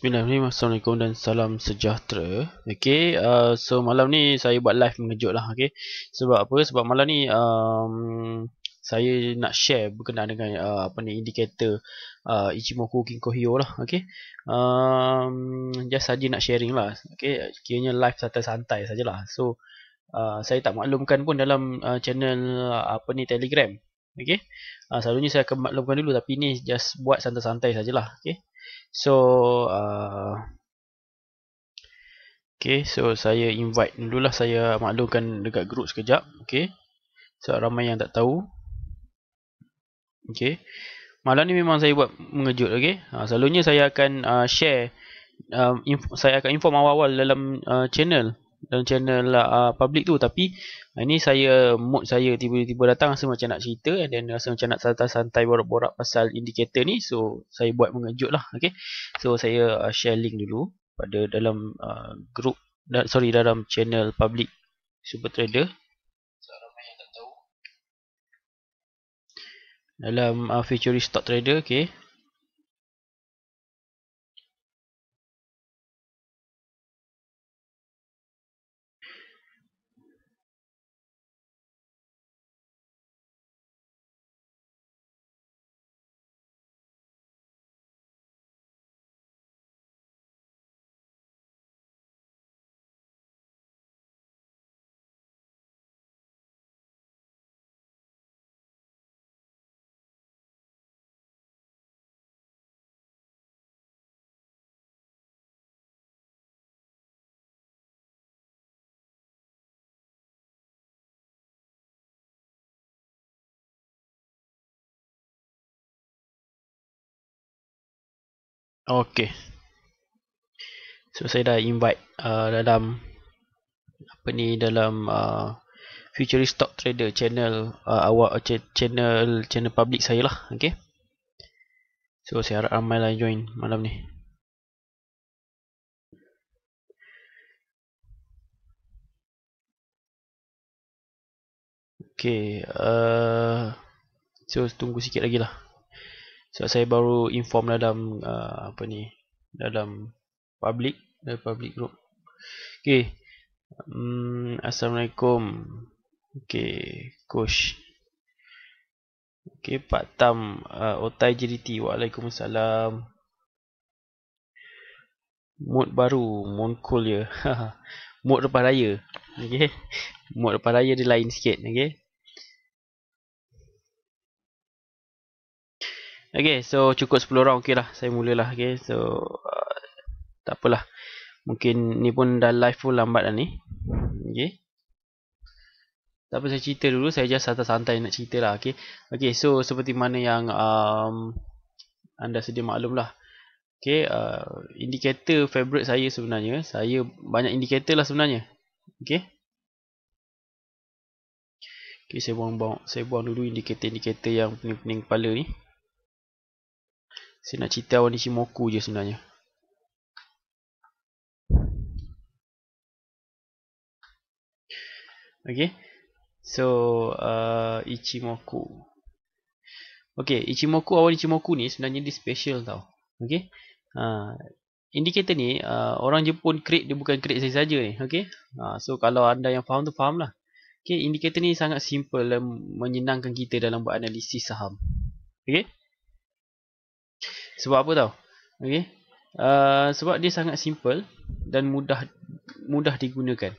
Bismillahirrahmanirrahim. Assalamualaikum dan salam sejahtera. Okay, so malam ni saya buat live mengejut lah. Okay, sebab apa? Sebab malam ni saya nak share berkenaan dengan indikator Ichimoku Kinko Hyo lah. Okay, just saja nak sharing lah. Okay, kiranya live santai-santai sajalah. So saya tak maklumkan pun dalam channel Telegram. Okay, selalunya saya akan maklumkan dulu, tapi ni just buat santai-santai sajalah. Okay. So so saya invite dululah, saya maklumkan dekat group sekejap. Okay, so ramai yang tak tahu. Okay, malam ni memang saya buat mengejut. Okay, selalunya saya akan share, saya akan inform awal-awal dalam channel public tu, tapi ini mood saya tiba-tiba datang rasa macam nak cerita, dan rasa macam nak santai-santai borak-borak pasal indikator ni. So saya buat mengejut lah. Okay, so saya share link dulu pada dalam group, dalam channel public Super Trader. Dalam futurist stock trader. Okay, okay. So saya dah invite dalam futurist stock trader channel channel public saya lah. Okay, so saya harap ramai lah join malam ni. Okay, so tunggu sikit lagi lah. So saya baru inform dalam dalam public group. Okay, Assalamualaikum. Okay, Coach. Okay, Pak Tam, Otai JDT. Waalaikumsalam. Mood baru, Monkol je. Mood lepas raya. Okay, mood lepas raya dia lain sikit. Okay, so cukup 10 orang. Okay lah, saya mulalah. Okay, so tak apalah. Mungkin ni pun dah live pun lambat dah ni. Okay, tak apa, saya cerita dulu. Saya just santai-santai nak cerita lah. Okay, so seperti mana yang anda sedia maklum lah. Okay, indikator favorite saya sebenarnya, saya banyak indikator lah sebenarnya. Okay, saya buang dulu indikator-indikator yang pening-pening kepala ni. Saya nak cerita Awan Ichimoku je sebenarnya. Okay, so Ichimoku. Okay, Awan Ichimoku ni sebenarnya dia special tau. Okay, indikator ni orang Jepun create, dia bukan create saja ni. Okay, so kalau anda yang faham tu faham lah. Okay, indikator ni sangat simple dan menyenangkan kita dalam buat analisis saham. Okay, sebab apa tau? Okay, sebab dia sangat simple dan mudah digunakan.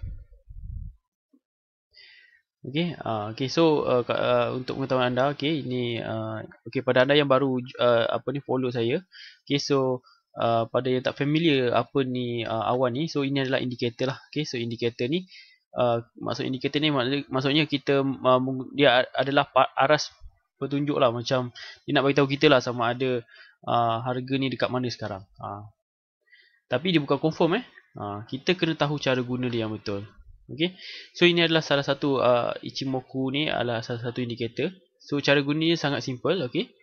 Okay, so untuk pengetahuan anda, okay, ini pada anda yang baru follow saya. Okay, so pada yang tak familiar apa ni awan ni, so ini adalah indikator lah. Okay, so indikator ni maksud indikator ni maksudnya kita dia adalah aras petunjuk lah, macam dia nak beritahu kita lah sama ada harga ni dekat mana sekarang. Tapi dia bukan confirm kita kena tahu cara guna dia yang betul. Okay, so ini adalah salah satu Ichimoku ni adalah salah satu indikator. So cara guna dia sangat simple.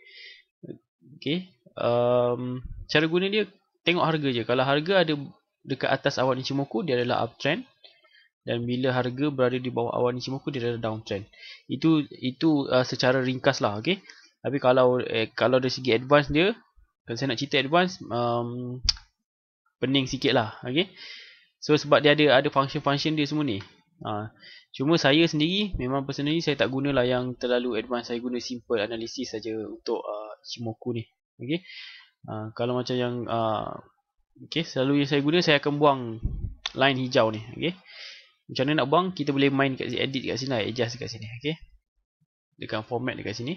Cara guna dia, tengok harga je. Kalau harga ada dekat atas awan Ichimoku, dia adalah uptrend, dan bila harga berada di bawah awan Ichimoku, dia adalah downtrend. Itu secara ringkas lah. Okay, tapi kalau dari segi advance dia, kalau saya nak cerita advance, pening sikit lah. Okay. So sebab dia ada function-function dia semua ni. Cuma saya sendiri memang personally saya tak gunalah yang terlalu advance. Saya guna simple analysis saja untuk Ichimoku ni. Okay. Kalau macam yang okay, selalu yang saya guna, saya akan buang line hijau ni. Okay. Macam mana nak buang? Kita boleh main kat sini, edit kat sini lah, adjust kat sini. Okay. Dekat format dekat sini.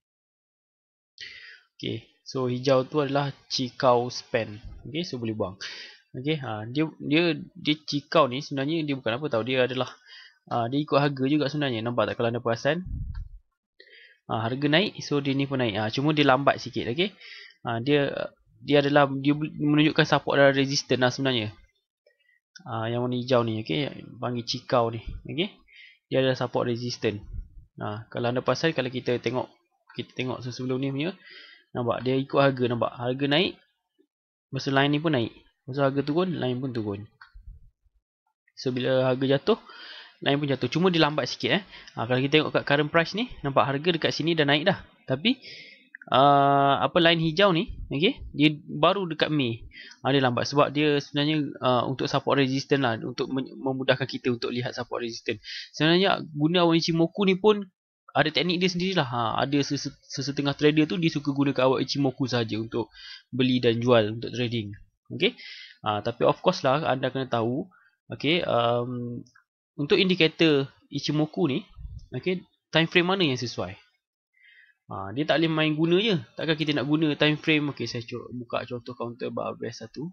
Okay. So hijau tu adalah Chikao span. Okay. So boleh buang. Okay. Dia Chikao ni sebenarnya dia bukan apa tau. Dia adalah dia ikut harga juga sebenarnya. Nampak tak kalau anda perasan? Harga naik, so dia ni pun naik. Cuma dia lambat sikit. Okay. Dia menunjukkan support dan resistance lah sebenarnya. Yang warna hijau ni, okay, panggil Chikao ni, okay. Dia adalah support resistance. Kalau anda perasan, kalau kita tengok sebelum ni punya, nampak dia ikut harga, nampak harga naik, masa line ni pun naik, masa harga turun, line pun turun. So bila harga jatuh, line pun jatuh. Cuma dia lambat sikit. Kalau kita tengok kat current price ni, nampak harga dekat sini dah naik dah. Tapi line hijau ni, okay, dia baru dekat Mei. Dia lambat sebab dia sebenarnya untuk support resistance lah, untuk memudahkan kita untuk lihat support resistance. Sebenarnya guna awan Ichimoku ni pun ada teknik dia sendirilah. Ada sesetengah trader tu dia suka gunakan awan Ichimoku saja untuk beli dan jual untuk trading. Okay. Tapi of course lah anda kena tahu, okay, untuk indikator Ichimoku ni, okay, time frame mana yang sesuai. Dia tak boleh main guna je. Takkan kita nak guna time frame. Okay, saya buka contoh counter bar best satu.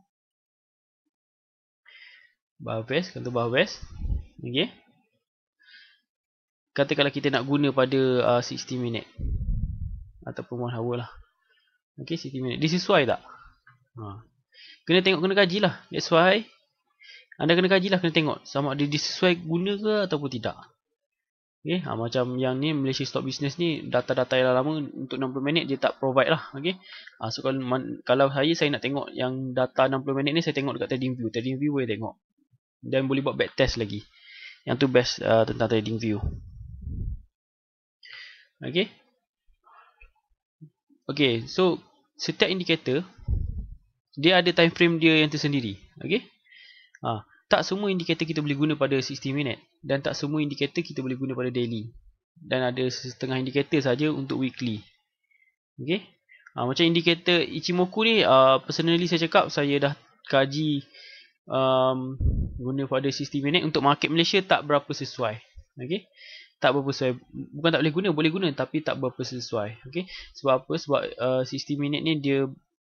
Counter bar best. Okay. Katakanlah kita nak guna pada 60 minit. Ataupun 1 hour lah. Okay, 60 minit. Dia sesuai tak? Kena tengok, kena kaji lah. That's why anda kena kaji lah, kena tengok sama ada dia sesuai guna ke ataupun tidak. Okay, macam yang ni Malaysia Stock Business ni, data-data yang lama untuk 60 minit dia tak provide lah. Okay. So kalau saya nak tengok yang data 60 minit ni, saya tengok dekat TradingView. TradingView boleh tengok. Dan boleh buat backtest lagi. Yang tu best tentang TradingView. Okay. Okay, so setiap indikator dia ada time frame dia yang tersendiri. Okay. Tak semua indikator kita boleh guna pada 60 minit. Dan tak semua indikator kita boleh guna pada daily. Dan ada setengah indikator saja untuk weekly. Okay. Macam indikator Ichimoku ni, personally saya cakap, saya dah kaji guna pada 60 minit. Untuk market Malaysia tak berapa sesuai. Okay. Tak berapa sesuai. Bukan tak boleh guna, boleh guna, tapi tak berapa sesuai. Okay. Sebab apa? Sebab 60 minit ni dia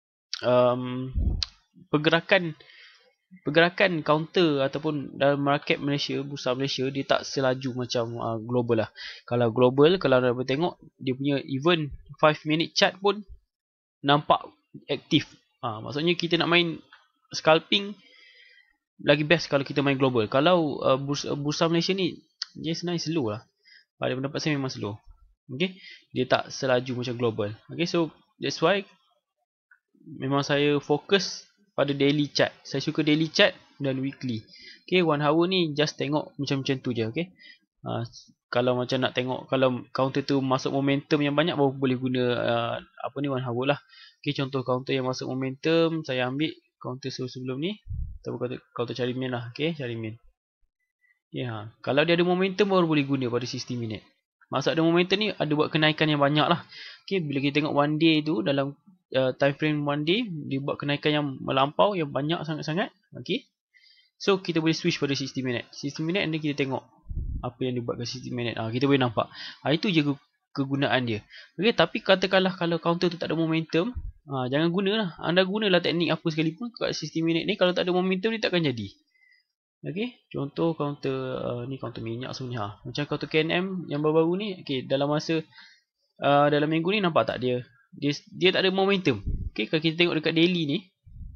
pergerakan counter ataupun dalam market Malaysia, bursa Malaysia, dia tak selaju macam global lah. Kalau global, kalau anda tengok dia punya even 5 minute chart pun nampak aktif. Maksudnya kita nak main scalping lagi best kalau kita main global. Kalau bursa Malaysia ni dia sebenarnya slow lah. Pada pendapat saya memang slow. Okay? Dia tak selaju macam global. Okay, so that's why memang saya fokus pada daily chart. Saya suka daily chart dan weekly. Okay, 1 hour ni just tengok macam-macam tu je. Okay. Kalau macam nak tengok, kalau counter tu masuk momentum yang banyak, baru boleh guna 1 hour lah. Okay, contoh counter yang masuk momentum, saya ambil counter sebelum ni. Ataupun counter cari main lah. Okay, cari main. Okay, kalau dia ada momentum, baru boleh guna pada 60 minit. Maksud ada momentum ni, ada buat kenaikan yang banyak lah. Okay, bila kita tengok one day tu, dalam time frame one day, dia buat kenaikan yang melampau, yang banyak sangat-sangat. Okay. So kita boleh switch pada 60 minit. 60 minit and kita tengok apa yang dia buat ke 60 minit. Kita boleh nampak. Itu je kegunaan dia. Okay, tapi katakanlah kalau counter tu tak ada momentum, jangan gunalah. Anda gunalah teknik apa sekalipun kat 60 minit ni, kalau tak ada momentum dia takkan jadi. Okay, contoh counter ni counter minyak sebenarnya. Macam counter KNM yang baru-baru ni, okay, dalam masa dalam minggu ni nampak tak dia tak ada momentum. Okay, kalau kita tengok dekat daily ni,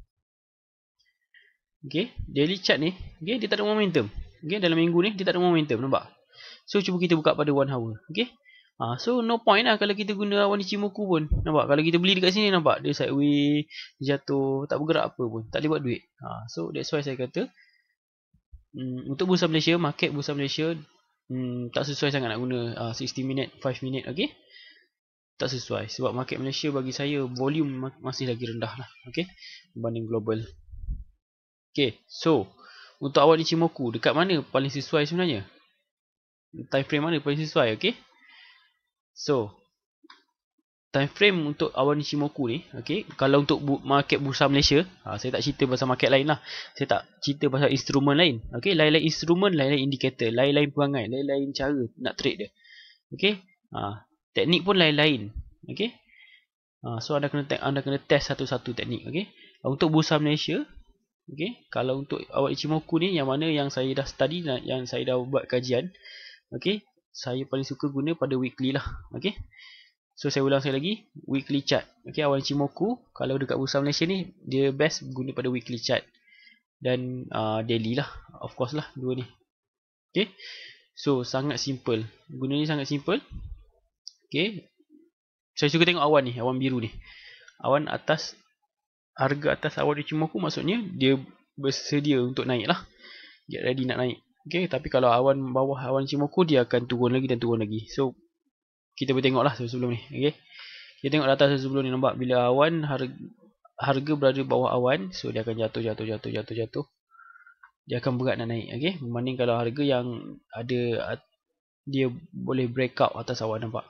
okay, daily chart ni, okay, dia tak ada momentum. Okay, dalam minggu ni dia tak ada momentum, nampak? So cuba kita buka pada 1 hour. Okay. So no point lah kalau kita guna awan Ichimoku pun. Nampak? Kalau kita beli dekat sini, nampak dia sideways, dia jatuh, tak bergerak apa pun, tak boleh buat duit. So that's why saya kata untuk bursa Malaysia, market bursa Malaysia tak sesuai sangat nak guna 60 minit, 5 minit. Okay, tak sesuai. Sebab market Malaysia bagi saya volume masih lagi rendah lah. Okay, berbanding global. Okay, so untuk awak Ichimoku, dekat mana paling sesuai sebenarnya? Time frame mana paling sesuai, okay? So, time frame untuk awak Ichimoku ni, okay? Kalau untuk market bursa Malaysia, saya tak cerita pasal market lain lah. Saya tak cerita pasal instrumen lain. Okay, lain-lain instrumen, lain-lain indikator, lain-lain perangai, lain-lain cara nak trade dia. Okay, teknik pun lain-lain. Okay, so anda kena test satu-satu teknik. Okay, untuk bursa Malaysia, okay, kalau untuk awak Ichimoku ni, yang mana yang saya dah study, yang saya dah buat kajian, okay, saya paling suka guna pada weekly lah. Okay, so saya ulang sekali lagi, weekly chart. Okay, awak Ichimoku kalau dekat bursa Malaysia ni, dia best guna pada weekly chart dan daily lah, of course lah, dua ni. Okay, so sangat simple, guna ni sangat simple. Okay, saya suka tengok awan ni, awan biru ni, awan atas, harga atas awan Ichimoku maksudnya dia bersedia untuk naik lah, get ready nak naik. Okay, tapi kalau awan bawah awan Ichimoku, dia akan turun lagi dan turun lagi. So kita boleh tengok lah sebelum ni. Okay, kita tengok data sebelum ni, nampak bila awan harga berada bawah awan, so dia akan jatuh. Dia akan berat nak naik. Okay, berbanding kalau harga yang ada, dia boleh break out atas awan, nampak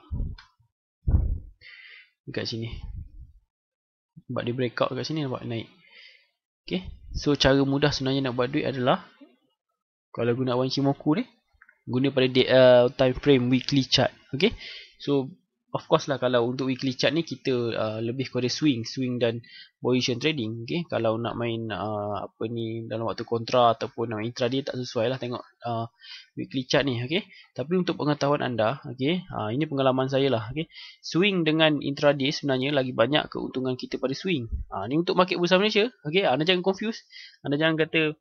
dekat sini, nampak dia break out dekat sini, nampak naik. Okay, so cara mudah sebenarnya nak buat duit adalah, kalau guna awan Ichimoku ni, guna pada time frame weekly chart. Okay, so of course lah, kalau untuk weekly chart ni kita lebih kepada swing dan position trading. Okay, kalau nak main apa ni dalam waktu kontra ataupun nak main intraday, tak sesuai lah tengok weekly chart ni. Okay, tapi untuk pengetahuan anda, okay, ini pengalaman saya lah. Okay, swing dengan intraday sebenarnya lagi banyak keuntungan kita pada swing. Ni untuk market bursa Malaysia. Okay, anda jangan confuse, anda jangan kata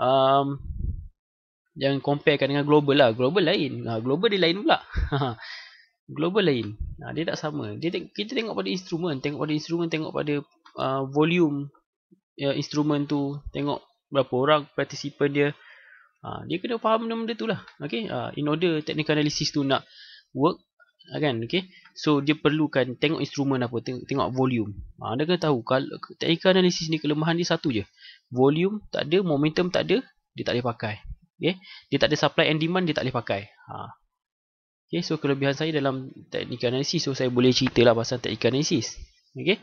jangan comparekan dengan global lah. Global lain, global dia lain pula. Global lain, dia tak sama. Kita tengok pada instrumen, tengok pada volume instrumen tu, tengok berapa orang participant dia. Dia kena faham benda-benda tu lah. Okay, in order technical analysis tu nak work, kan? Okay, so dia perlukan tengok instrumen apa, tengok volume. Anda kena tahu, kalau technical analysis ni kelemahan dia satu je, volume tak ada, momentum tak ada, dia tak boleh pakai. Okay, dia tak ada supply and demand, dia tak boleh pakai. Okay, so kelebihan saya dalam technical analysis, so saya boleh cerita lah pasal technical analysis. Okay,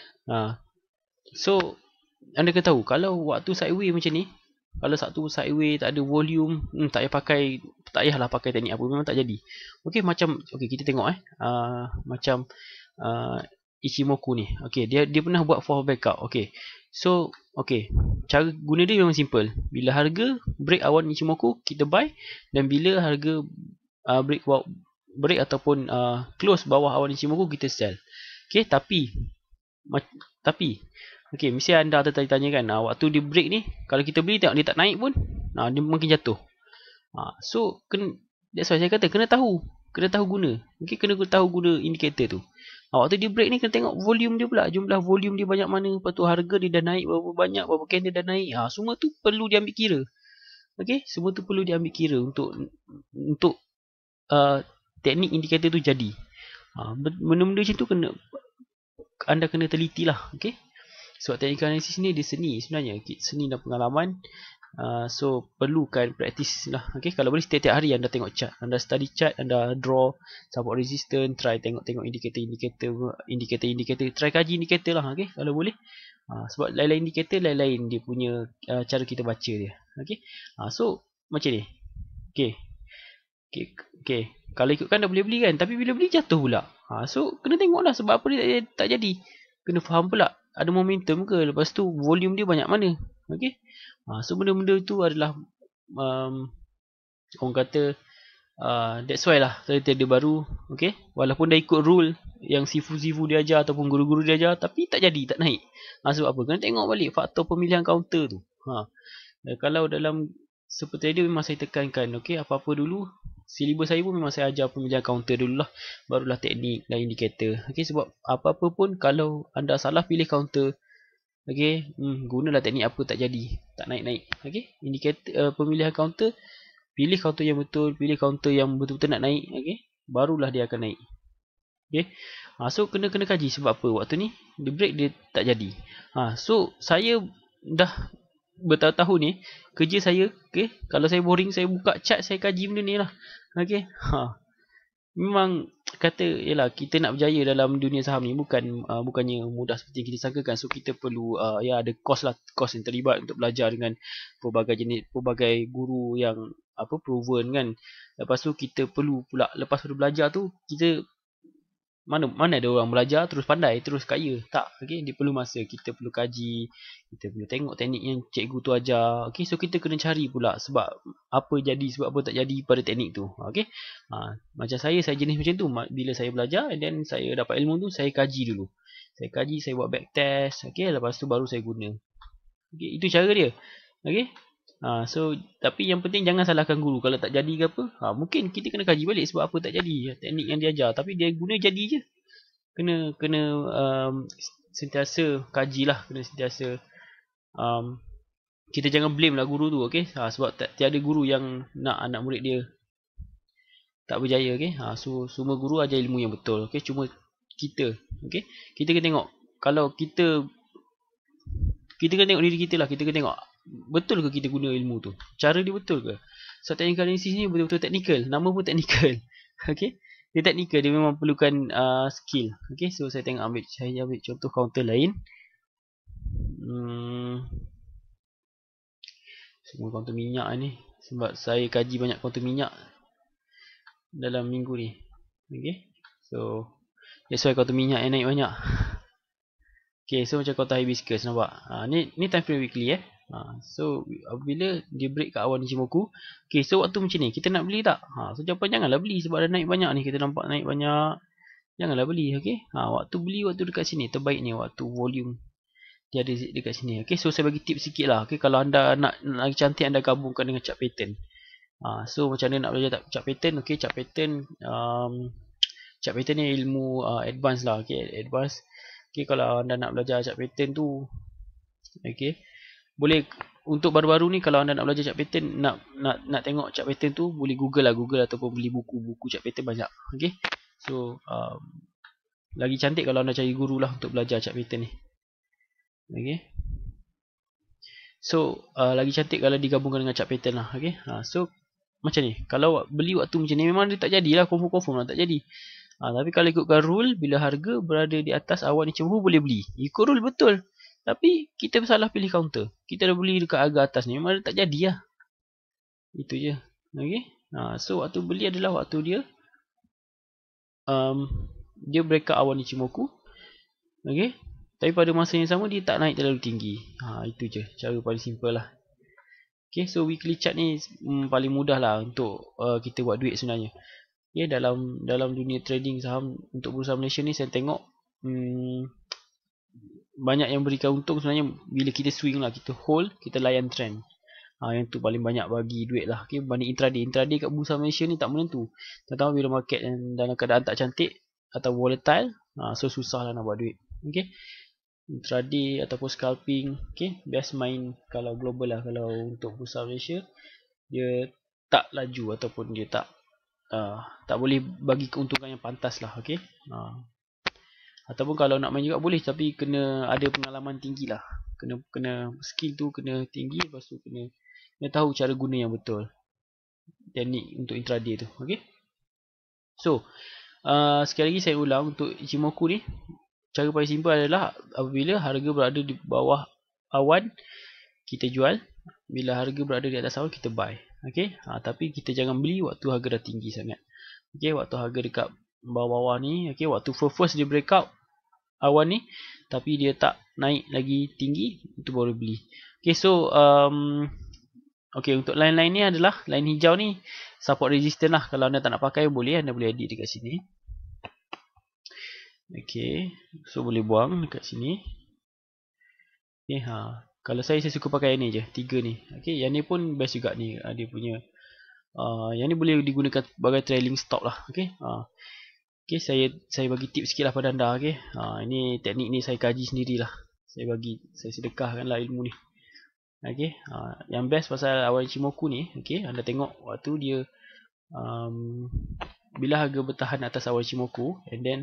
so anda kena tahu, kalau waktu sideway macam ni, kalau satu sideway tak ada volume, tak payah pakai, tak payahlah pakai teknik apa, memang tak jadi. Okay, macam, okay, kita tengok macam Ichimoku ni. Okay, dia pernah buat fall breakout. Okay, so okay, cara guna dia memang simple. Bila harga break awan Ichimoku, kita buy, dan bila harga break ataupun close bawah awan Ichimoku, kita sell. Okay, tapi okay, mesti anda tertanya kan, waktu dia break ni, kalau kita beli tengok dia tak naik pun, dia makin jatuh. So that's why saya kata kena tahu guna. Okay, kena tahu guna indikator tu. Waktu dia break ni, kena tengok volume dia pula, jumlah volume dia banyak mana, lepas tu harga dia dah naik berapa banyak, berapa candle dah naik. Semua tu perlu diambil kira. Okay, semua tu perlu diambil kira untuk teknik indikator tu jadi. Benda-benda macam tu anda kena teliti lah. Okay, sebab technical analysis ni dia seni sebenarnya, seni dan pengalaman. So perlukan praktis lah. Okay, kalau boleh setiap hari anda tengok chart, anda study chart, anda draw support resistance, try tengok indikator, try kaji indikator lah. Okay, kalau boleh. Sebab lain-lain indikator, lain-lain dia punya cara kita baca dia. Okay, so macam ni. Okay, kalau ikutkan dah boleh beli kan, tapi bila beli jatuh pula. So kena tengok lah sebab apa dia tak jadi. Kena faham pula, ada momentum ke, lepas tu volume dia banyak mana. Okay, so benda-benda tu adalah orang kata that's why lah saya tiada baru. Okay, walaupun dah ikut rule yang sifu dia ajar ataupun guru-guru dia ajar, tapi tak jadi, tak naik. Sebab apa? Kena tengok balik faktor pemilihan counter tu. Kalau dalam seperti dia memang saya tekankan, okay, apa-apa dulu silibus saya pun memang saya ajar pemilihan counter dulu lah, barulah teknik dan indikator. Okay, sebab apa-apa pun kalau anda salah pilih counter, okay, gunalah teknik apa, tak jadi, tak naik-naik. Okay, indikator, pemilihan counter, pilih counter yang betul, pilih counter yang betul-betul nak naik. Okay, barulah dia akan naik. Okay, so kena kaji sebab apa waktu ni dia break, dia tak jadi. So saya dah bertahun-tahun ni kerja saya, okay, kalau saya boring saya buka chart, saya kaji benda ni lah. Okay, memang kata yalah, kita nak berjaya dalam dunia saham ni bukannya mudah seperti yang kita sangkakan. So kita perlu ya ada kos lah, kos yang terlibat untuk belajar dengan pelbagai guru yang proven kan. Lepas tu kita perlu pula, lepas pada belajar tu kita mana ada orang belajar terus pandai terus kaya, tak. Okay, dia perlu masa, kita perlu kaji, kita perlu tengok teknik yang cikgu tu ajar. Okay, so kita kena cari pula sebab apa jadi, sebab apa tak jadi pada teknik tu. Okay, macam saya jenis macam tu. Bila saya belajar and then saya dapat ilmu tu, saya kaji dulu, saya buat back test. Okay, lepas tu baru saya guna. Okay, itu cara dia. Okay, so tapi yang penting jangan salahkan guru kalau tak jadi ke apa. Mungkin kita kena kaji balik sebab apa tak jadi teknik yang dia ajar, tapi dia guna jadi je. Kena sentiasa kajilah, kena sentiasa kita jangan blame lah guru tu. Okay, sebab tiada guru yang nak anak murid dia tak berjaya. Okay, so semua guru ajar ilmu yang betul. Okay, cuma kita, okay, kita kena tengok, kalau kita kena tengok diri kita lah. Kita kena tengok betul ke kita guna ilmu tu, cara dia betul ke. So technical analysis ni betul-betul technical, nama pun technical. Okay, dia technical, dia memang perlukan skill. Okay, so saya ambil contoh counter lain. Semua counter minyak ni, sebab saya kaji banyak counter minyak dalam minggu ni. Okay, so that's why counter minyak yang naik banyak. Okay, so macam counter hibiscus, nampak? Ni time frame weekly so bila dia break kat awan Ichimoku, okay, so waktu macam ni kita nak beli tak? So jawapan janganlah beli sebab dah naik banyak ni, kita nampak naik banyak, janganlah beli. Okay, waktu beli waktu dekat sini terbaik ni, waktu volume dia ada dekat sini. Okay, so saya bagi tips sikit lah. Okay, kalau anda nak lagi cantik, anda gabungkan dengan chart pattern. So macam mana nak belajar chart pattern? Okay, chart pattern ni ilmu advance lah. Okay, advance. Okay, kalau anda nak belajar chart pattern tu, okay, boleh untuk baru-baru ni, kalau anda nak belajar chart pattern, nak tengok chart pattern tu, boleh Google ataupun beli buku chart pattern banyak. Okay, so lagi cantik kalau anda cari guru lah untuk belajar chart pattern ni. Okay, so lagi cantik kalau digabungkan dengan chart pattern lah. Okay, so macam ni, kalau beli waktu macam ni memang dia tak jadilah, confirm lah tak jadi. Tapi kalau ikutkan rule, bila harga berada di atas awan Ichimoku boleh beli, ikut rule betul. Tapi kita salah pilih counter, kita dah beli dekat harga atas ni, memang dia tak jadi lah. Itu je. Okay, so waktu beli adalah waktu dia dia break out awan Ichimoku. Okay, tapi pada masa yang sama dia tak naik terlalu tinggi. Itu je cara paling simple lah. Okay, so weekly chart ni paling mudah lah untuk kita buat duit sebenarnya. Okay, dalam dunia trading saham untuk Bursa Malaysia ni, saya tengok banyak yang berikan untung sebenarnya bila kita swing lah, kita hold, kita layan trend. Yang tu paling banyak bagi duit lah. Okay, berbanding intraday. Intraday kat Bursa Malaysia ni tak menentu. Terutama bila market dalam keadaan tak cantik atau volatile, so susah lah nak buat duit. Okay, intraday ataupun scalping, okay, best main kalau global lah. Kalau untuk Bursa Malaysia, dia tak laju ataupun dia tak boleh bagi keuntungan yang pantas lah. Okay, ataupun kalau nak main juga boleh, tapi kena ada pengalaman tinggi lah, kena skill tu kena tinggi. Lepas tu kena tahu cara guna yang betul, teknik untuk intraday tu. Okay, so sekali lagi saya ulang, untuk Ichimoku ni cara paling simple adalah apabila harga berada di bawah awan kita jual, bila harga berada di atas awan kita buy. Okay, tapi kita jangan beli waktu harga dah tinggi sangat. Okay, waktu harga dekat bawah-bawah ni, okay, waktu first dia breakout awan ni tapi dia tak naik lagi tinggi, itu baru beli. Okay, so okay, untuk line-line ni adalah line hijau ni support resistance lah. Kalau anda tak nak pakai boleh, anda boleh edit dekat sini. Okay, so boleh buang dekat sini. Okay, kalau saya suka pakai yang ni je, 3 ni. Okay, yang ni pun best juga ni, dia punya yang ni boleh digunakan sebagai trailing stop lah. Okay, okay, saya bagi tips sikit lah pada anda. Okay, ini teknik ni saya kaji sendirilah, saya sedekahkan lah ilmu ni. Okay, yang best pasal awan Ichimoku ni, okay, anda tengok waktu dia bila harga bertahan atas awan Ichimoku, and then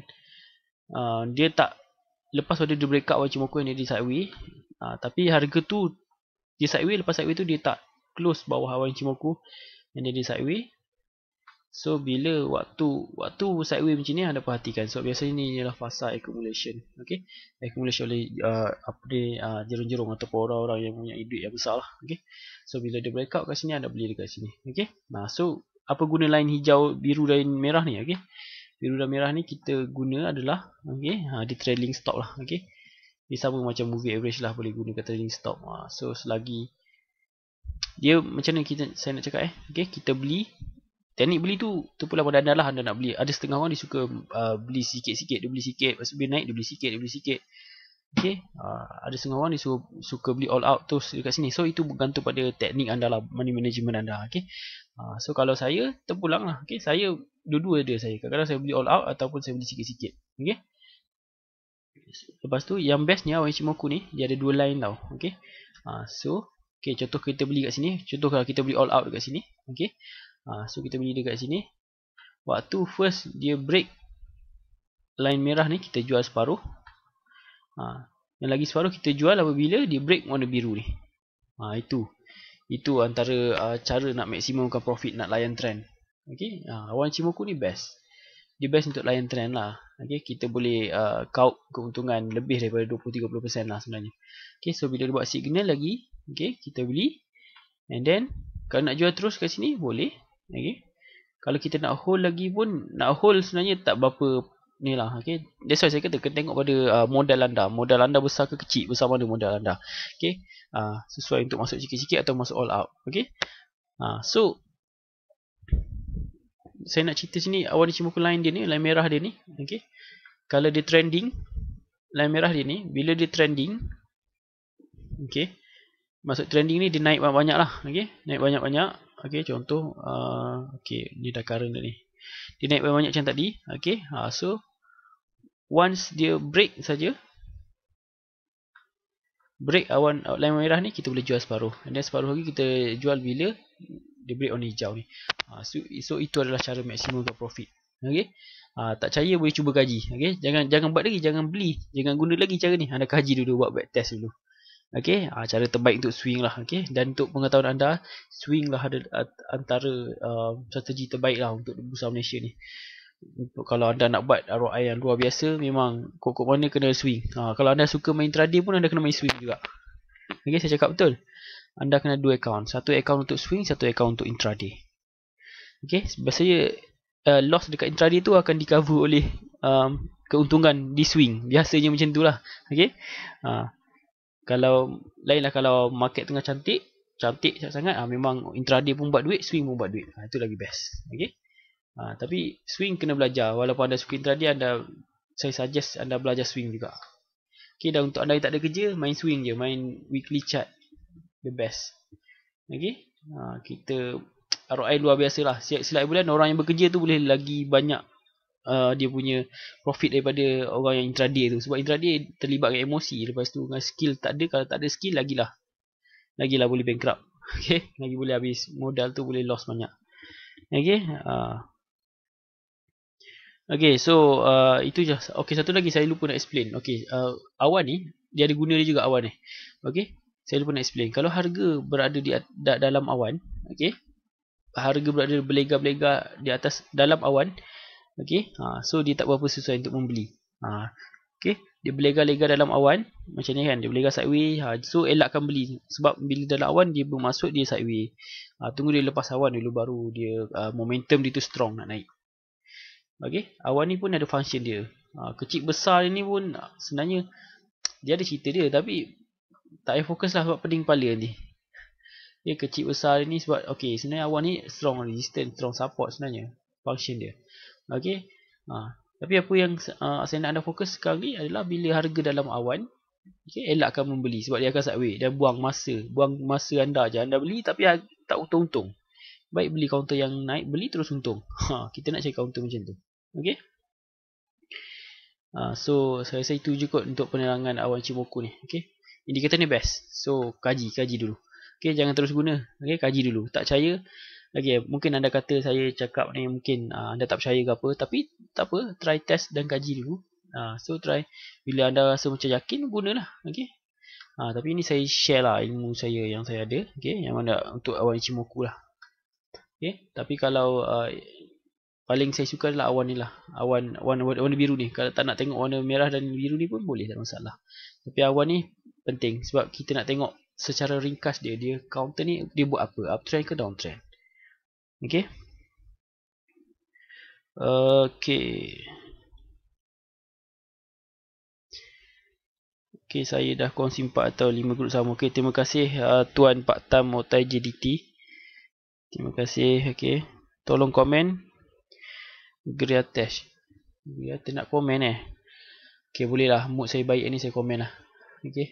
dia tak lepas pada dia break out awan Ichimoku yang dia di sideways, tapi harga tu Dia sideway, lepas sideway tu dia tak close bawah awan Ichimoku, dan dia sideway. So bila waktu sideway macam ni, anda perhatikan. So biasanya ni ialah fasa accumulation. Okay, accumulation oleh jerung-jerung ataupun orang-orang yang punya duit yang besar lah. Okay, so bila dia breakout kat sini, anda beli dekat sini. Okay, so apa guna line hijau, biru dan merah ni? Okay, biru dan merah ni kita guna adalah di trailing stop lah. Okay, dia sama macam movie average lah, boleh guna kat trailing stop. So selagi dia macam mana saya nak cakap okay, kita beli. Teknik beli tu pula pada anda lah, anda nak beli. Ada setengah orang dia suka beli sikit-sikit, dia beli sikit, lepas tu bila naik dia beli sikit, okay. Ada setengah orang dia suka beli all out terus dekat sini. So itu bergantung pada teknik anda lah, money management anda. Okay, so kalau saya terpulang lah. Okay, saya dua-dua dia saya. Kadang-kadang saya beli all out ataupun saya beli sikit-sikit. Okay, lepas tu yang bestnya awan Ichimoku ni, dia ada dua line tau. Okay, so okay, contoh kita beli kat sini. Contoh kalau kita beli all out dekat sini. Okay, so kita beli dekat sini. Waktu first dia break line merah ni, kita jual separuh. Yang lagi separuh kita jual apabila dia break warna biru ni. Itu antara cara nak maksimumkan profit, nak layan trend. Okay, awan Ichimoku ni best. Dia best untuk layan trend lah. Okay, kita boleh count keuntungan lebih daripada 20-30% lah sebenarnya. Okay, so bila dia buat signal lagi, okay, kita beli. And then kalau nak jual terus kat sini boleh. Okay, kalau kita nak hold lagi pun, nak hold sebenarnya tak berapa ni lah. Okay, that's why saya kata kena tengok pada modal anda. Modal anda besar ke kecil, besar mana modal anda. Okay, sesuai untuk masuk sikit-sikit atau masuk all out. Okay, so saya nak cerita sini awan Ichimoku line dia ni, line merah dia ni. Okay, kalau dia trending, line merah dia ni bila dia trending, okay, masuk trending ni dia naik banyak-banyak lah. Okay, naik banyak-banyak. Okay, contoh okay, ni dah current ni, dia naik banyak macam tadi. Okay, so once dia break saja, break awan line merah ni, kita boleh jual separuh. And then separuh lagi kita jual bila dia break warna hijau ni. So itu adalah cara maksimum profit. Okay, tak percaya boleh cuba kaji. Okay, jangan buat lagi, jangan beli, jangan guna lagi cara ni. Anda kaji dulu, buat back test dulu. Okay, cara terbaik untuk swing lah. Okay, dan untuk pengetahuan anda, swing lah ada antara strategi terbaik lah untuk bursa Malaysia ni. Kalau anda nak buat ROI yang luar biasa, memang kok mana kena swing. Kalau anda suka main intraday pun, anda kena main swing juga. Okay, saya cakap betul. Anda kena dua account. Satu account untuk swing, satu account untuk intraday. Okay, biasanya loss dekat intraday tu akan di cover oleh keuntungan di swing. Biasanya macam tu lah. Okay, kalau lain lah, kalau market tengah cantik sangat, memang intraday pun buat duit, swing pun buat duit. Itu lagi best. Okay, tapi swing kena belajar. Walaupun anda suka intraday, saya suggest anda belajar swing juga. Okay, dan untuk anda yang tak ada kerja, main swing je, main weekly chart, the best. Okay, kita ROI luar biasa lah. Setiap bulan orang yang bekerja tu boleh lagi banyak dia punya profit daripada orang yang intraday tu. Sebab intraday terlibat dengan emosi, lepas tu dengan skill tak ada. Kalau tak ada skill, lagilah boleh bankrupt. Okay, lagi boleh habis modal tu, boleh loss banyak. Okay, okay, so itu je. Okay, satu lagi saya lupa nak explain. Okay, awan ni dia ada guna dia juga, awan ni. Okay, saya lupa nak explain. Kalau harga berada di dalam awan, okay, harga berada berlega-berlega di atas dalam awan. Okay, so dia tak berapa susah untuk membeli. Okay, dia berlega-lega dalam awan macam ni kan, dia berlega sideway. So elakkan beli, sebab bila dalam awan dia bermaksud dia sideway. Tunggu dia lepas awan dulu, baru dia momentum dia tu strong nak naik. Okay, awan ni pun ada function dia. Kecil besar ni pun sebenarnya dia ada cerita dia, tapi tak payah fokus lah sebab pening kepala nanti. Okay, kecil besar ni sebab okay, sebenarnya awan ni strong resistance, strong support sebenarnya function dia. Okay, tapi apa yang saya nak anda fokus sekarang ni adalah bila harga dalam awan, okay, elakkan membeli sebab dia akan sideway dan buang masa anda je. Anda beli tapi tak untung-untung. Baik beli counter yang naik, beli terus untung. Kita nak cari counter macam tu. Okay, so saya rasa itu je kot untuk penerangan awan Ichimoku ni. Okay, indikator ni best, so kaji dulu. Okay, jangan terus guna. Okay, kaji dulu. Tak percaya, okay, mungkin anda kata saya cakap ni mungkin anda tak percaya ke apa, tapi tak apa, try test dan kaji dulu. So try, bila anda rasa macam yakin, gunalah. Okay, Tapi ini saya share lah ilmu saya yang saya ada, okey, yang mana untuk awan Ichimoku lah. Okey, tapi kalau paling saya suka adalah awan ni lah, warna biru ni. Kalau tak nak tengok warna merah dan biru ni pun boleh, tak masalah. Tapi awan ni penting sebab kita nak tengok secara ringkas dia counter ni dia buat apa, uptrend ke downtrend. Okey. Okey. Okey, saya dah kongsi 4 atau 5 grup sama. Okey, terima kasih Tuan Pak Tam Motai JDT. Terima kasih. Okey. Tolong komen Griatesh. Griatesh nak komen Okey, boleh lah. Mood saya baik ni, saya komen lah. Okey.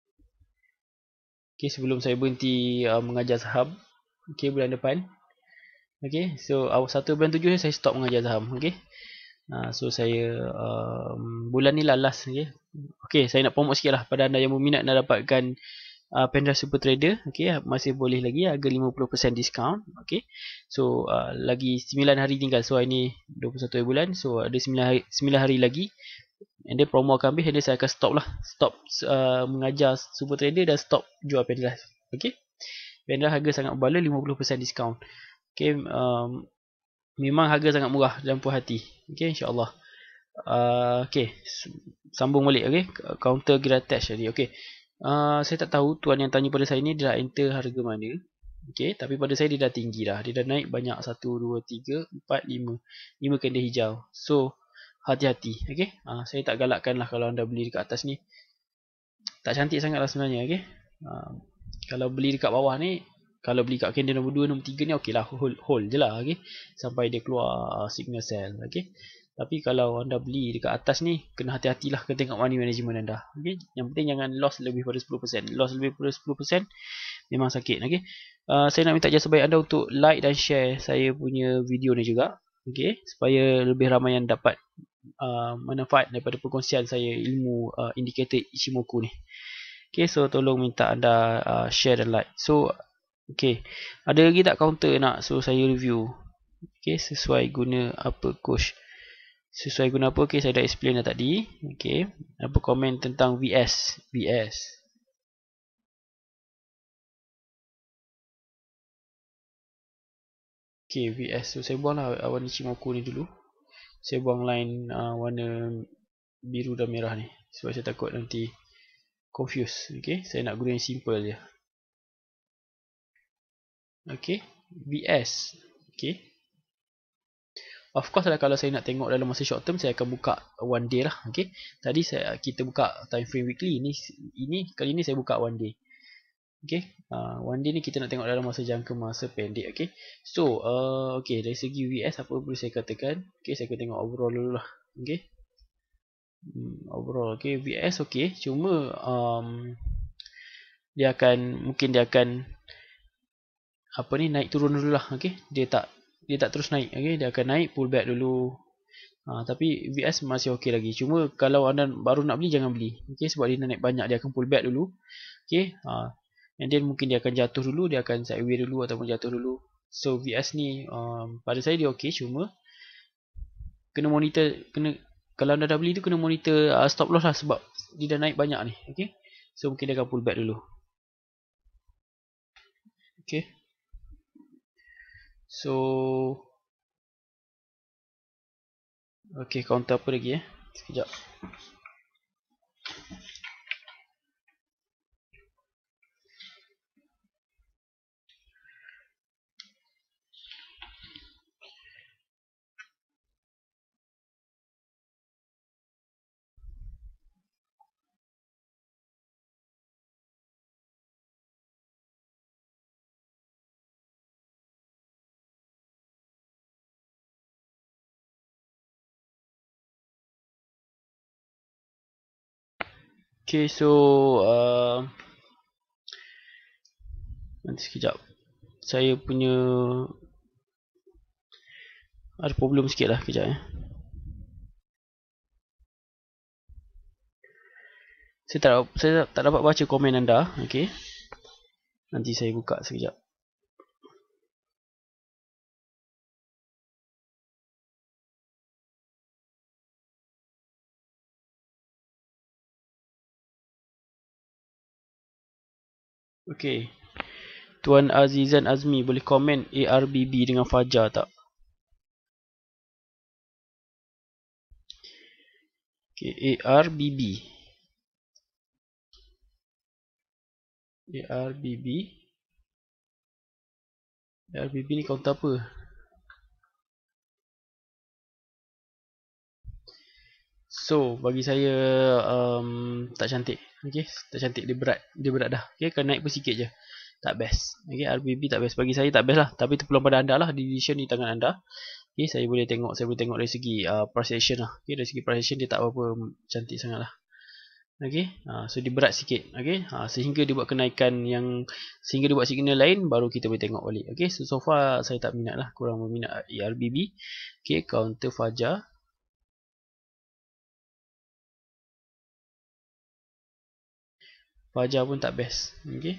Okey, sebelum saya berhenti mengajar saham. Okey, bulan depan. Okey, so 1 bulan 7 saya stop mengajar saham. Okey. So saya bulan ni lah last. Okey. Okey, saya nak promote sikit lah pada anda yang berminat nak dapatkan Pendrive Super Trader. Okey, masih boleh lagi harga 50% diskaun. Okey. So lagi 9 hari tinggal. So ini 21 bulan. So ada 9 hari lagi. And then promo akan habis, and then saya akan stop lah. Stop mengajar Super Trader dan stop jual pendrive. Okey. Pendrive harga sangat berbaloi, 50% diskaun. Okey, memang harga sangat murah dan puas hati. Okey, insya-Allah. Okey, sambung balik. Okey, counter Griatesh tadi. Okey. Saya tak tahu tuan yang tanya pada saya ni dia dah enter harga mana. Okey, tapi pada saya dia dah tinggi dah. Dia dah naik banyak, 1 2 3 4 5. 5 candle hijau. So hati-hati. Okey. Saya tak galakkan lah kalau anda beli dekat atas ni. Tak cantik sangat lah sebenarnya. Okey. Kalau beli dekat bawah ni, kalau beli kat candle nombor 2, nombor 3 ni okey lah, hold je lah. Okey. Sampai dia keluar signal sell. Okey. Tapi kalau anda beli dekat atas ni, kena hati-hatilah, kena tengok money management anda. Okey. Yang penting jangan loss lebih pada 10%. Loss lebih pada 10% memang sakit. Okey. Saya nak minta jasa baik anda untuk like dan share saya punya video ni juga. Okey, supaya lebih ramai yang dapat manfaat daripada perkongsian saya ilmu indikator Ichimoku ni. Okey, so tolong minta anda share dan like. So, okey, ada lagi tak counter nak saya review? Okey, sesuai guna apa coach? Sesuai guna apa? Okey, saya dah explain dah tadi. Okey, apa komen tentang VS? Okey, VS. So saya buanglah awan Ichimoku ni dulu. Saya buang line warna biru dan merah ni sebab saya takut nanti confuse. Okey, saya nak guna yang simple je. Okey, VS. Okey. Of course lah, kalau saya nak tengok dalam masa short term, saya akan buka one day lah. Okey. Tadi kita buka time frame weekly. Kali ni saya buka one day. Okey. One day ni kita nak tengok dalam jangka masa pendek. Okey. So, okey, dari segi VS apa boleh saya katakan? Okey, saya akan tengok overall dulu lah. Okey. Overall okey, VS okey, cuma mungkin dia akan naik turun dulu lah. Okey, dia tak terus naik. Okey, dia akan naik, pull back dulu. Tapi VS masih okey lagi. Cuma kalau anda baru nak beli, jangan beli. Okey, sebab dia naik banyak, dia akan pull back dulu. Okey, and then mungkin dia akan jatuh dulu, dia akan sideways dulu ataupun jatuh dulu. So VS ni pada saya dia okey, cuma kena monitor, kalau anda dah beli tu kena monitor stop loss lah sebab dia dah naik banyak ni. Okey. So mungkin dia akan pull back dulu. Okey. So okey, counter apa lagi sekejap. Okey, so nanti sekejap. Saya punya ada problem sikit lah, kejap Saya tak dapat baca komen anda. Okey. Nanti saya buka sekejap. Okey. Tuan Azizan Azmi boleh komen ARBB dengan Fajar tak? Okey, ARBB. ARBB. ARBB ni kaunter apa? So, bagi saya tak cantik. Okey, tak cantik, dia berat. Dia berat dah. Okey, kena naik pun sikit je. Tak best. Okey, RBB tak best. Bagi saya tak best lah. Tapi terpulang pada anda lah. Decision di tangan anda. Okey, saya boleh tengok dari segi price action lah. Okey, dari segi price action dia tak apa cantik sangat lah. Okey, so dia berat sikit. Okey, sehingga dia buat kenaikan yang sehingga dia buat signal lain baru kita boleh tengok balik. Okey, so far saya tak minat lah. Kurang berminat RBB. Okey, counter Fajar. Fajar pun tak best. Okey.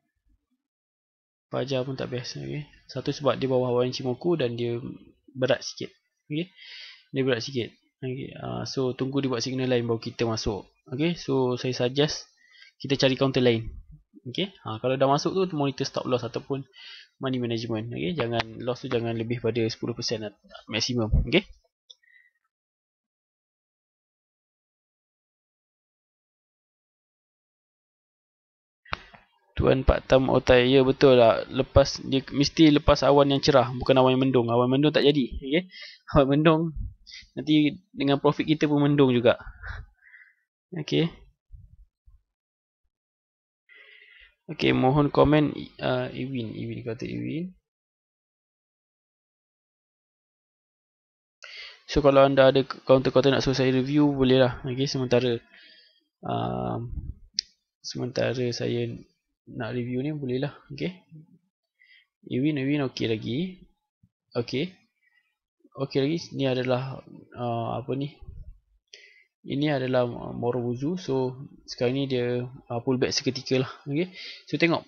Fajar pun tak best. Okay. Satu sebab dia bawah awan Ichimoku dan dia berat sikit. Okay. Dia berat sikit. Okay. So tunggu dia buat signal lain baru kita masuk. Okay. So saya suggest kita cari counter lain. Okay. Kalau dah masuk tu monitor stop loss ataupun money management. Okay. Jangan loss tu jangan lebih pada 10% maksimum. Okay. Tuan Pak Tam Otai, ya betul lah. Lepas dia mesti lepas awan yang cerah, bukan awan yang mendung. Awan mendung tak jadi. Okay. Awan mendung nanti dengan profit kita pun mendung juga. Okay. Okay, mohon komen Iwin kata Iwin. So kalau anda ada counter-counter nak suruh saya review, boleh lah. Okay, sementara saya nak review ni boleh lah. Okay. Iwin okey lagi. Okay. Okey lagi. Ni adalah apa ni? Ini adalah Morobuzu. So sekarang ni dia pullback seketika lah. Okay. So tengok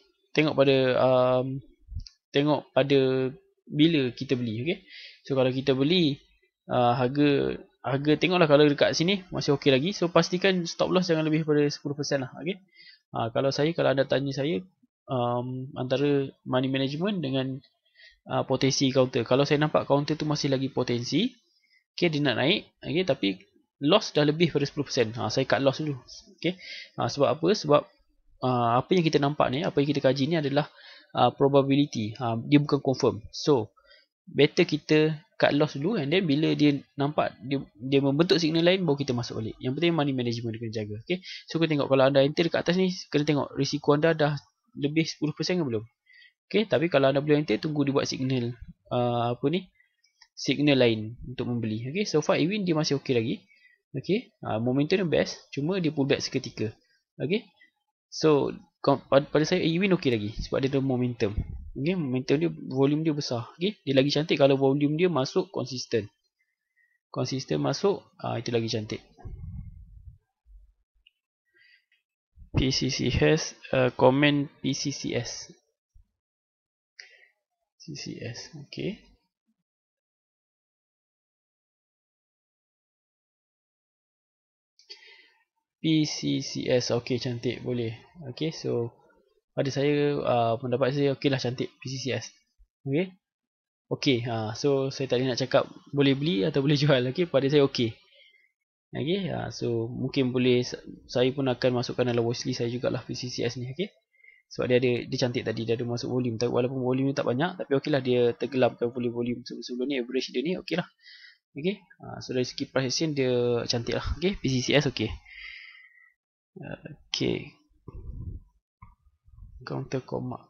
pada bila kita beli. Okay. So kalau kita beli harga tengoklah kalau dekat sini masih okey lagi. So pastikan stop loss jangan lebih daripada 10% lah. Okay. Kalau anda tanya saya antara money management dengan potensi counter. Kalau saya nampak counter tu masih lagi potensi, okay, dia nak naik, okay, tapi loss dah lebih pada 10%. Saya cut loss dulu. Okay. Sebab apa? Sebab apa yang kita nampak ni, apa yang kita kaji ni adalah probability. Dia bukan confirm. So better kita cut loss dulu, and then bila dia nampak dia membentuk signal lain baru kita masuk balik. Yang penting money management kena jaga. Okay. So kita tengok kalau anda enter dekat atas ni, kena tengok risiko anda dah lebih 10% ke belum. Okay. Tapi kalau anda belum enter, tunggu dia buat signal signal lain untuk membeli. Okay. So far Ewin dia masih okey lagi. Okay. Momentum dia best, cuma dia pullback seketika. Okay. So pada saya Ewin okey lagi sebab dia ada momentum. Okay. Momentum dia, volume dia besar. Okay. Dia lagi cantik kalau volume dia masuk konsisten. Konsisten masuk, itu lagi cantik. PCCS, comment PCCS. CCS, okay. PCCS, okay, cantik, boleh. Okay, so pada saya, pendapat saya okey lah, cantik PCCS. Okay. Okay, so saya tak nak cakap boleh beli atau boleh jual. Okay, pada saya okey. Okay, so mungkin boleh, saya pun akan masukkan dalam watchlist saya jugalah PCCS ni. Okay. Sebab dia cantik tadi, dia ada masuk volume. Walaupun volume ni tak banyak, tapi okey lah, dia tenggelamkan volume sebelum ni, average dia ni okey lah. Okay. So dari segi price action dia cantik lah. Okay, PCCS okey. Okay. Counter Komak.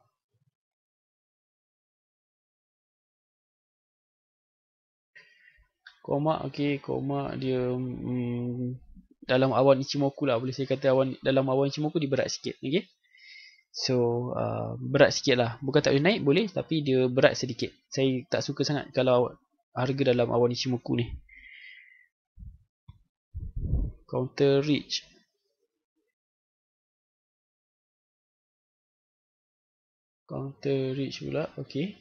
Komak, okay, Komak dia dalam awan Ichimoku lah, boleh saya kata dalam awan Ichimoku dia berat sikit. Okay. So berat sikit lah, bukan tak boleh naik, boleh, tapi dia berat sedikit. Saya tak suka sangat kalau harga dalam awan Ichimoku ni. Counter Reach. Counter Reach pula, okay.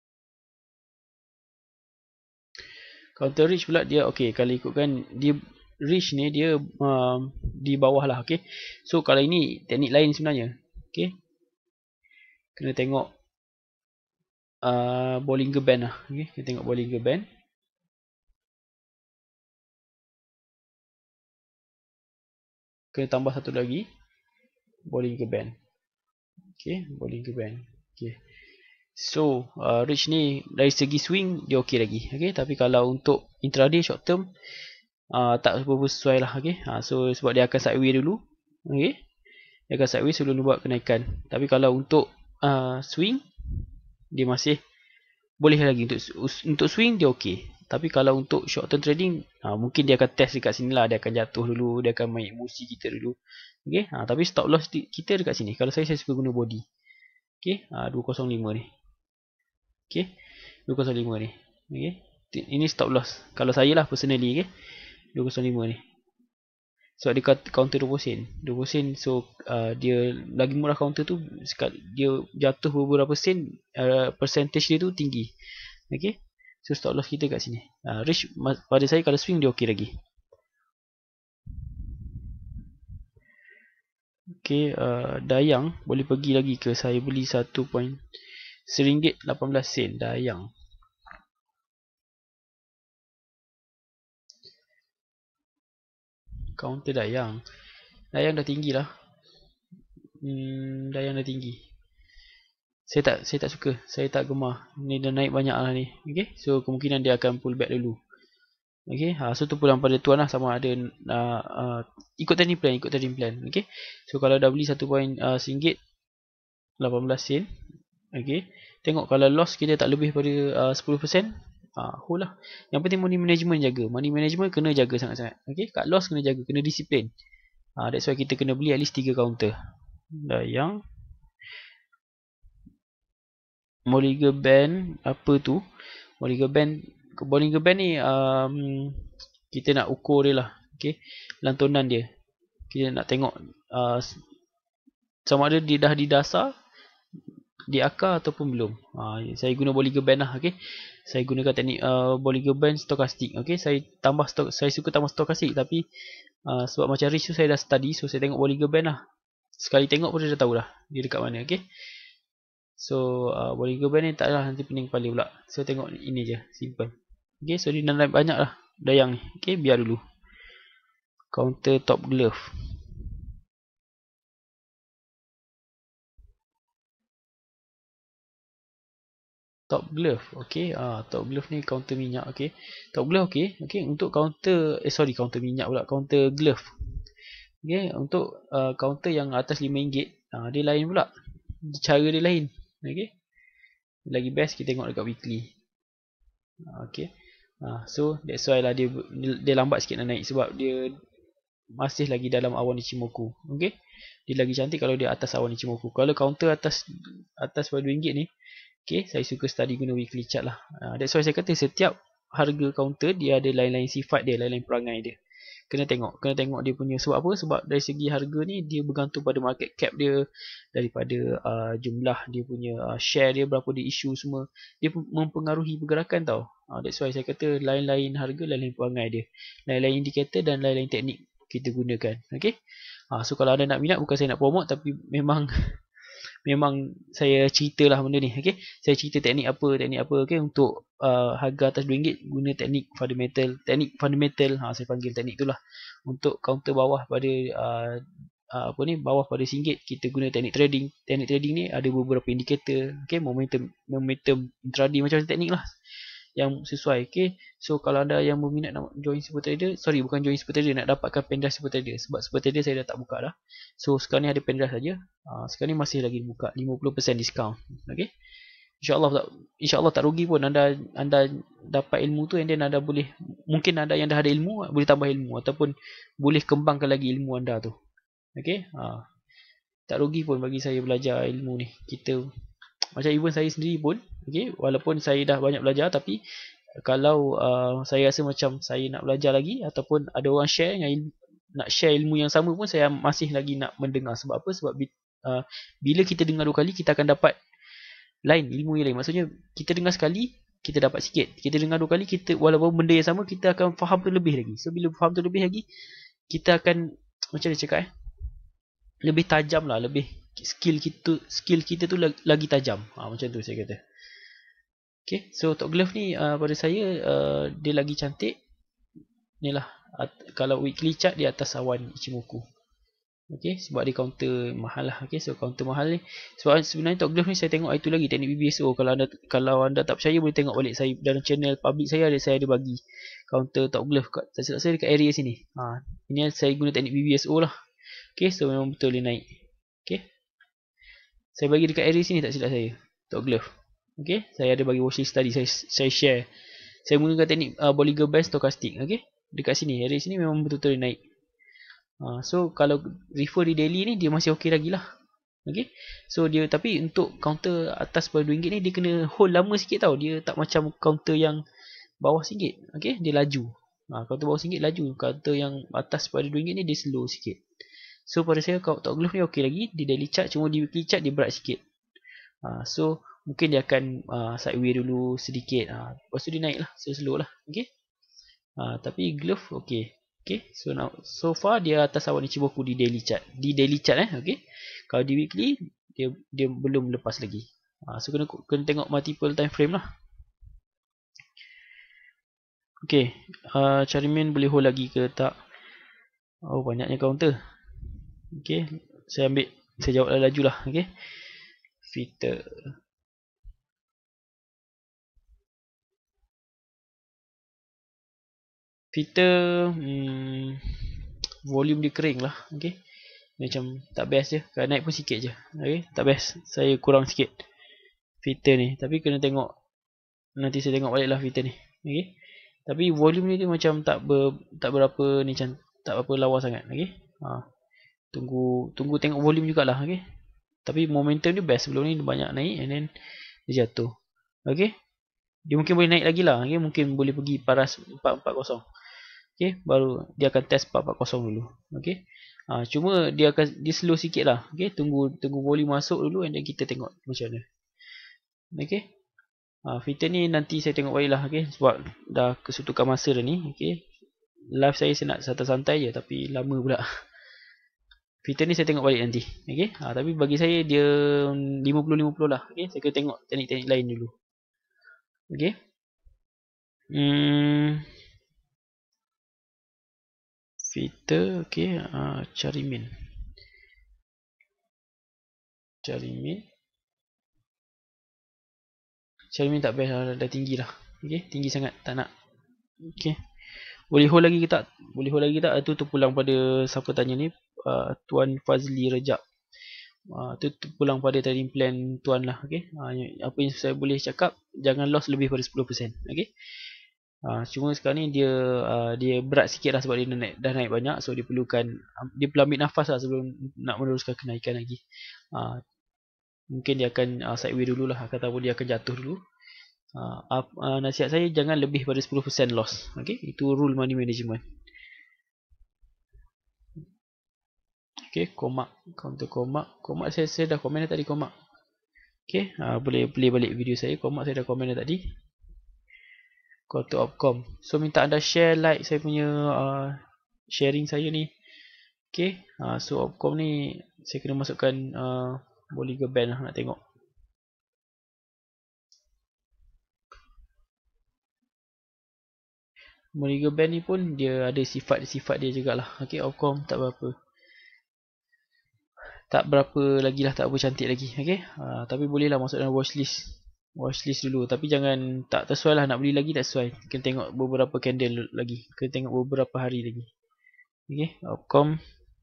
Counter Reach pula dia, okay, kalau ikutkan dia reach ni dia di bawah lah. Okay, so kalau ini teknik lain sebenarnya. Okay, kena tengok Bollinger Band lah. Okay, kita tengok Bollinger Band. Kena tambah satu lagi, Bollinger Band. Okay, Bollinger Band. Okay, so reach ni dari segi swing dia okey lagi. Okay, tapi kalau untuk intraday short term tak berapa sesuai lah. Okay, so sebab dia akan sideways dulu. Okay, dia akan sideways sebelum dia buat kenaikan. Tapi kalau untuk swing, dia masih boleh lagi. Untuk swing dia okey. Tapi kalau untuk short term trading, mungkin dia akan test dekat sini lah. Dia akan jatuh dulu, dia akan main emosi kita dulu. Okay, tapi stop loss kita dekat sini. Kalau saya suka guna body. Okay, 205 ni. Okay, 205 ni. Okay, ini stop loss. Kalau saya lah personally, okay, 205 ni. Sebab dia counter 20 sen. 20 sen, so dia lagi murah counter tu, dia jatuh beberapa sen, percentage dia tu tinggi. Okay, so stop loss kita kat sini. Reach pada saya kalau swing dia okey lagi. Okay, Dayang boleh pergi lagi ke? Saya beli RM1.18 Dayang. Counter Dayang. Dayang dah tinggi lah. Dayang dah tinggi. Saya tak suka. Saya tak gemar. Ni dah naik banyak lah ni. Okay, so kemungkinan dia akan pull back dulu. Okay, so tu pulang pada tuan lah, sama ada ikut trading plan. Okay, so kalau dah beli RM1.18, okay, tengok kalau loss kita tak lebih pada 10%, hold lah. Yang penting money management jaga. Money management kena jaga sangat-sangat. Okay, kat loss kena jaga, kena disiplin. That's why kita kena beli at least 3 counter. Dayang, Bollinger Band, apa tu? Bollinger Band ni kita nak ukur dia lah. Okay, lantunan dia. Kita nak tengok sama ada dia dah di dasar, di akar ataupun belum. Saya guna Bollinger Band lah. Okay, saya gunakan teknik Bollinger Band stokastik. Okay, saya suka tambah stokastik, tapi sebab macam Rich tu saya dah study, so saya tengok Bollinger Band lah. Sekali tengok pun dia dah tahu lah dia dekat mana. Okay, so Bollinger Band ni tak lah nanti pening kepala pula. So tengok ini je, simple. Okay, so dia dah naik banyak lah Dayang ni. Okay, biar dulu. Counter top glove. Top glove, okay. Top glove ni counter minyak, okay. Top glove, okay. Okay, untuk counter, counter minyak pula, counter glove. Okay, untuk counter yang atas RM5, dia lain pula. Cara dia lain, okay. Lagi best kita tengok dekat weekly. Okay, so that's why lah dia lambat sikit nak naik, sebab dia masih lagi dalam awan Ichimoku. Okay, dia lagi cantik kalau dia atas awan Ichimoku. Kalau counter atas pada RM2 ni, okay, saya suka study guna weekly chart lah. That's why saya kata setiap harga counter dia ada lain-lain sifat dia, lain-lain perangai dia. Kena tengok dia punya. Sebab apa? Sebab dari segi harga ni dia bergantung pada market cap dia, daripada jumlah dia punya share dia, berapa dia issue semua. Dia mempengaruhi pergerakan tau. That's why saya kata lain-lain harga, lain-lain perangai dia, lain-lain indikator dan lain-lain teknik kita gunakan. Okay, so kalau anda nak minat, bukan saya nak promote, tapi memang saya ceritalah benda ni. Okay, saya cerita teknik apa, okay, untuk harga atas RM2 guna teknik fundamental, saya panggil teknik itulah. Untuk counter bawah pada bawah pada RM1 kita guna teknik trading ni ada beberapa indikator. Okay, momentum intraday, macam teknik lah yang sesuai. Okay, so kalau anda yang berminat nak join super trader, bukan join super trader, nak dapatkan pendrive super trader, sebab super trader saya dah tak buka dah. So sekarang ni ada pendrive saja. Sekarang ni masih lagi buka 50% discount. Okay, InsyaAllah tak rugi pun. Anda dapat ilmu tu, and then anda boleh, mungkin anda yang dah ada ilmu boleh tambah ilmu, ataupun boleh kembangkan lagi ilmu anda tu. Okay, tak rugi pun bagi saya belajar ilmu ni. Kita macam even saya sendiri pun, okay, walaupun saya dah banyak belajar, tapi kalau saya rasa macam saya nak belajar lagi, ataupun ada orang nak share ilmu yang sama pun, saya masih lagi nak mendengar. Sebab apa? Sebab bila kita dengar 2 kali, kita akan dapat lain ilmu yang lain. Maksudnya kita dengar sekali, kita dapat sikit. Kita dengar 2 kali, kita walaupun benda yang sama, kita akan faham tu lebih lagi. So bila faham tu lebih lagi, kita akan, macam mana cakap lebih tajam lah, lebih skill kita tu lagi tajam. Macam tu saya kata. Okay, so Tok Glove ni pada saya dia lagi cantik. Ni lah, kalau weekly chart di atas awan Ichimoku. Okay, sebab dia counter mahal lah. Okay, so counter mahal ni, sebab sebenarnya Tok Glove ni saya tengok itu lagi teknik BBSO. Kalau anda tak percaya, boleh tengok balik saya dalam channel public saya ada bagi counter Tok Glove kat, saya dekat area sini. Ini saya guna teknik BBSO lah. Okay, so memang betul dia naik. Okay, saya bagi dekat area sini tak silap saya, Tok Glove. Okay, saya ada bagi watchlist tadi, saya share. Saya menggunakan teknik Bolliger Band Stochastic. Okay, dekat sini, area sini memang betul-betul dia naik. So kalau refer di daily ni, dia masih okey lagi lah. Okay, so dia, tapi untuk counter atas pada RM2 ni, dia kena hold lama sikit tau. Dia tak macam counter yang bawah RM1. Okay, dia laju. Counter bawah RM1 laju. Counter yang atas pada RM2 ni, dia slow sikit. So pada saya, Tok Glove ni okey lagi di daily chart, cuma di weekly chart dia berat sikit. So mungkin dia akan sideway dulu sedikit, lepas tu dia naik lah, slow lah. Okay, tapi Glove okey. Okay, so far dia atas awan Ichimoku di daily chart. Okay, kalau di weekly dia belum lepas lagi. So kena tengok multiple time frame lah. Okay, Charmin boleh hold lagi ke tak? Banyaknya counter. Okay, saya jawab laju lah. Okay, filter. Volume dia kering lah. Okay, macam tak best je. Kalau naik pun sikit je. Okay, tak best. Saya kurang sikit filter ni. Tapi kena tengok, nanti saya tengok balik lah filter ni. Okay, tapi volume ni dia macam tak berapa ni, tak berapa lawa sangat. Okay, tunggu tengok volume jugalah. Okay, tapi momentum dia best. Sebelum ni dia banyak naik and then dia jatuh. Okay, dia mungkin boleh naik lagi lah. Okay, mungkin boleh pergi paras 440. Okay, baru dia akan test 440 dulu. Okay, cuma dia slow sikit lah. Okay, tunggu volume masuk dulu and then kita tengok macam mana. Okay, filter ni nanti saya tengok balik lah. Okay, sebab dah kesutukan masa dah ni. Okay, live saya nak santai-santai je, tapi lama pula. Filter ni saya tengok balik nanti. Okay, tapi bagi saya dia 50-50 lah. Okay, saya kena tengok teknik-teknik lain dulu. Okay, filter. Okay, Charmin tak best lah, dah tinggi lah. Okay, tinggi sangat, tak nak. Okay, boleh hold lagi ke tak? Itu terpulang pada siapa tanya ni, Tuan Fazli Rejab. Itu terpulang pada trading plan Tuan lah. Okay, apa yang saya boleh cakap, jangan loss lebih pada 10%. Okay, cuma sekarang ni dia berat sikit lah, sebab dia dah naik banyak. So dia perlu ambil nafas lah sebelum nak meneruskan kenaikan lagi. Mungkin dia akan sideway dulu lah, ataupun dia akan jatuh dulu. Nasihat saya, jangan lebih pada 10% loss. Okay, itu rule money management. Okay, counter Komak saya dah komen tadi, Komak. Okay, boleh play balik video saya. Komak saya dah komen tadi. Counter Opcom. So minta anda share, like saya punya sharing saya ni. Okay, so Opcom ni saya kena masukkan Bolliger Band lah, nak tengok. Bolliger Band ni pun dia ada sifat dia jugalah. Okay, Opcom tak berapa lagi lah, tak berapa cantik lagi. Okay, tapi boleh lah masuk dalam watchlist dulu. Tapi jangan tak tersesuai lah, nak beli lagi tak sesuai. Kena tengok beberapa candle lagi, kena tengok beberapa hari lagi. Okay, Opcom.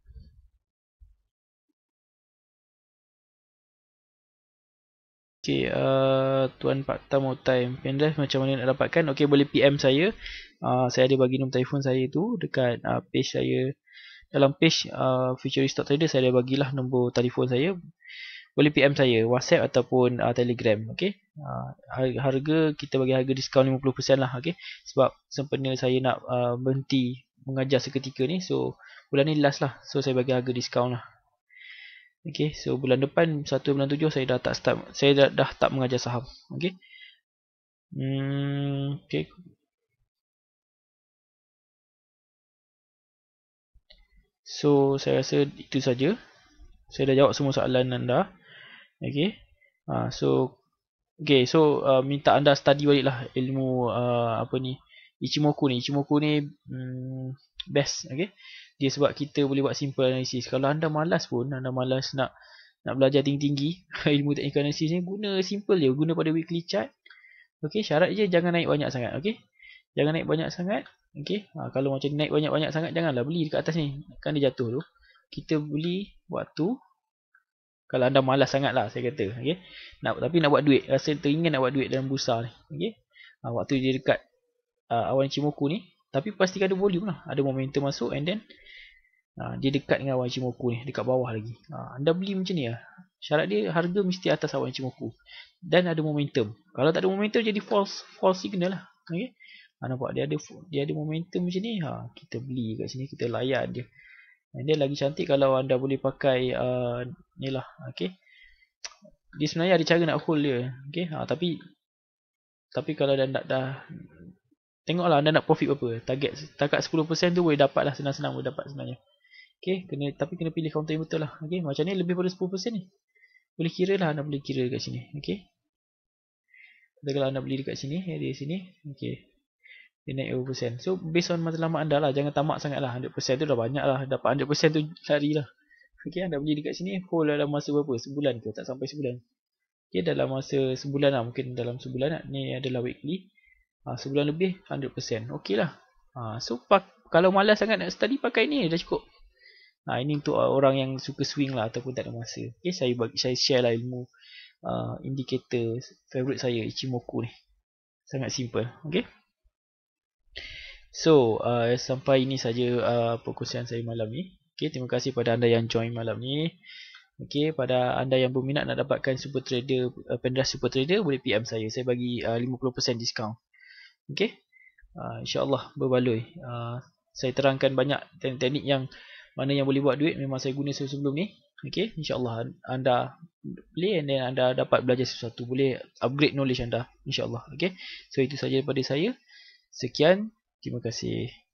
Okay, Tuan Pak Tam Time pendrive macam mana nak dapatkan? Okay, boleh PM saya. Saya ada bagi nombor telefon saya tu dekat page saya. Dalam page Future Stock Trader, saya ada bagilah nombor telefon saya. Boleh PM saya, WhatsApp ataupun Telegram. Okay, harga kita bagi harga diskaun 50% lah. Okay, sebab sempena saya nak berhenti mengajar seketika ni. So bulan ni last lah, so saya bagi harga diskaun lah. Okay, so bulan depan 1 bulan 7 saya dah tak mengajar saham. Okay, Okay. So saya rasa itu saja. Saya dah jawab semua soalan anda. Okay. Minta anda study balik lah ilmu apa ni, Ichimoku ni. Ichimoku ni best. Okay. Dia sebab kita boleh buat simple analysis. Kalau anda malas pun, anda malas nak belajar tinggi-tinggi ilmu technical analysis ni, guna simple je. Guna pada weekly chart. Okay. Syarat je jangan naik banyak sangat. Okay. Jangan naik banyak sangat. Okay. Kalau macam naik banyak-banyak sangat, janganlah beli dekat atas ni. Kan dia jatuh tu. Kita beli waktu kalau anda malas sangat lah, saya kata. Okay. Tapi nak buat duit. Rasa teringin nak buat duit dalam bursa ni. Okay. Waktu dia dekat awan Ichimoku ni. Tapi pastikan ada volume lah. Ada momentum masuk and then dia dekat dengan awan Ichimoku ni. Dekat bawah lagi. Anda beli macam ni lah. Syarat dia harga mesti atas awan Ichimoku. Dan ada momentum. Kalau tak ada momentum jadi false signal lah. Okay. Nampak dia ada momentum macam ni. Kita beli kat sini. Kita layan dia. And dia lagi cantik kalau anda boleh pakai ni lah. Okay. Dia sebenarnya ada cara nak hold dia. Okay. Tapi kalau dah tengoklah anda nak profit berapa. Target setakat 10% tu boleh dapat lah. Senang-senang boleh dapat sebenarnya. Okay. Tapi kena pilih counter yang betul lah. Okay. Macam ni lebih pada 10% ni. Boleh kira lah. Anda boleh kira kat sini. Okay. Kalau anda beli dekat sini. Di sini. Okay. Dia naik berapa persen. So based on matlamat anda lah. Jangan tamak sangat lah. 100% tu dah banyak lah. Dapat 100% tu lari lah. Okay, anda beli dekat sini. Hold dalam masa berapa? Sebulan ke? Tak sampai sebulan. Okay, dalam masa sebulan lah. Mungkin dalam sebulan lah. Ni adalah weekly. Sebulan lebih 100%. Okay lah. So kalau malas sangat nak study, pakai ni dah cukup. Ini untuk orang yang suka swing lah. Ataupun tak ada masa. Okay, saya share lah ilmu indikator favourite saya, Ichimoku ni. Sangat simple. Okay. So, sampai ini saja perkongsian saya malam ni. Okay, terima kasih pada anda yang join malam ni. Okay, pada anda yang berminat nak dapatkan Super Trader, pendras Super Trader, boleh PM saya. Saya bagi 50% diskaun. Okay, insyaAllah berbaloi. Saya terangkan banyak teknik yang mana yang boleh buat duit. Memang saya guna sebelum ni. Okay, insyaAllah anda play and then anda dapat belajar sesuatu. Boleh upgrade knowledge anda. InsyaAllah. Okay, so itu saja daripada saya. Sekian. Terima kasih.